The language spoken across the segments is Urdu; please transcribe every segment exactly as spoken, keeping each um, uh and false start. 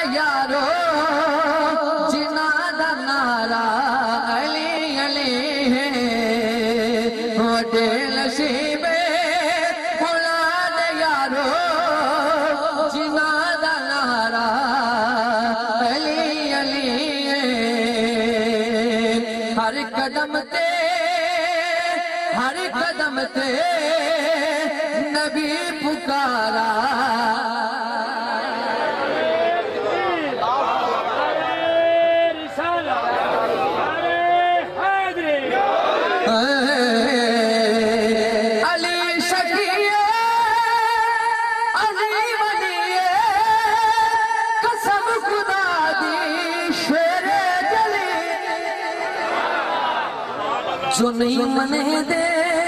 یارو جنا دا نعرہ علی علی ہے وڈے نصیب اولاد یارو جنا دا نعرہ علی علی ہے ہر قدم تے ہر قدم تے نبی پکارا علی شکی علی ولی قسم خدا دی شیر جلی جو نہیں منے دے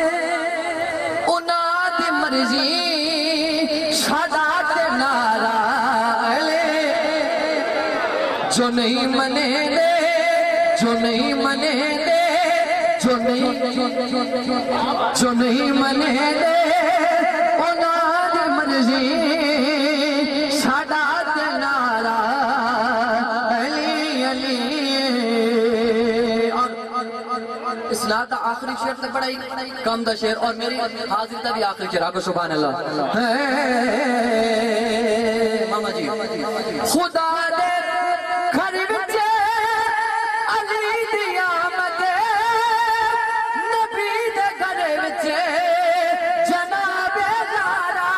مرضی شادات نعرہ علی جو نہیں منے دے جو نہیں منے دے جو نہیں جو نہیں منے دے اولاد مرضی شادات نعرہ علی علی اسلام دا آخری شعر تک بڑھائی کم دا شعر اور میری حاضر تا بھی آخری شعر آگو سبحان اللہ ماما جی خدا دے گھر بچے علی دی آمد نبی دے گھر بچے جناب زہرا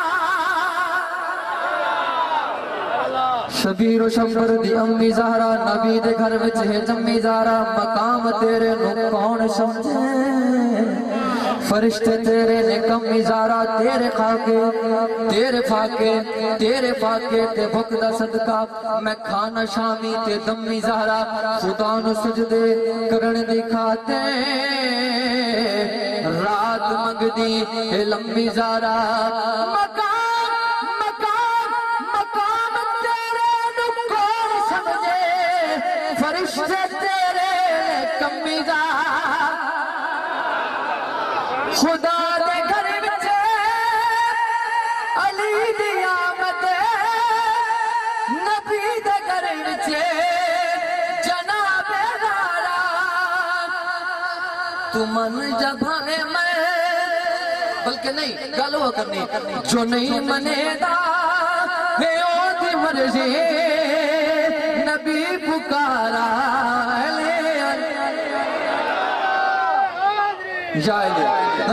شبیر و شمبر دی امی زہرا نبی دے گھر بچے جمی زہرا مقام تیرے نو کون سمجھے فرشتے تیرے نے کم ازارہ تیرے خاکے تیرے فاکے تیرے فاکے تے بھکدہ صدقہ میں کھانا شامی تے دمی زہرہ خدا نو سجدے کرن دکھاتے رات منگ دی لمبی زہرہ مقام مقام مقام تیرے نو کون سمجھے فرشتے تیرے کم ازارہ خدا دے گھر بچے علی دی آمد نبی دے گھر بچے جناب زہرا تو من جبھانے میں بلکہ نہیں گالو ہو کرنی جو نہیں منے دا بے او دی مرضی نبی پکارا جائے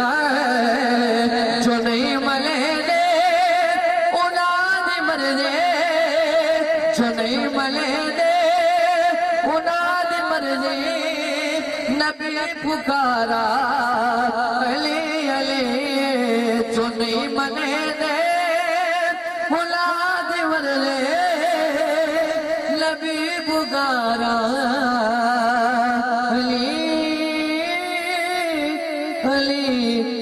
جو نہیں ملے دے اولاد مرضی جو نہیں ملے دے اولاد مرضی نبی پکارا علی علی جو نہیں ملے دے اولاد مرضی نبی پکارا علی علی